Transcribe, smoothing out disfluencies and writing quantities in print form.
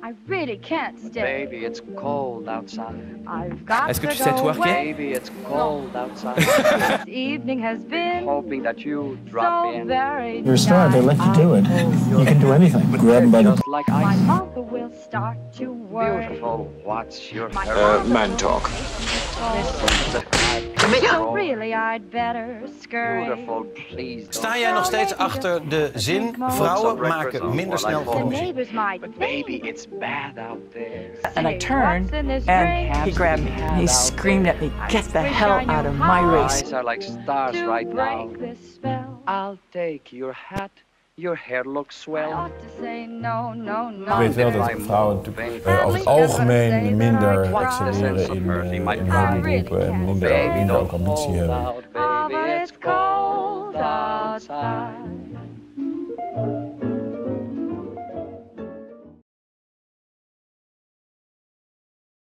I really can't stay. Baby, it's cold outside. I've got Est-ce que to tu sais go twerker? away. Baby, it's cold outside. This evening has been Hoping that you drop so in. very Your store, they let you do it. You can do anything. Grab them by the... Just like My ice. mother will start to worry. Beautiful. What's your My hair? Man talk. So really I'd better scurry. Beautiful, please. Sta jij nog steeds achter de zin vrouwen maken minder snel The van muziek? neighbors might But baby, it's bad out there. And I turned, What's in this and drink? he grabbed me. He screamed at me, "Get the hell out of my Your race!" eyes are like stars To right now. break this spell. I'll take your hat. Your hair looks I swell. ought to say no, no, no. Ik weet wel dat vrouwen natuurlijk over het algemeen minder excelleren in hun beroepen en minder ook ambitie hebben. Oh, but it's cold outside.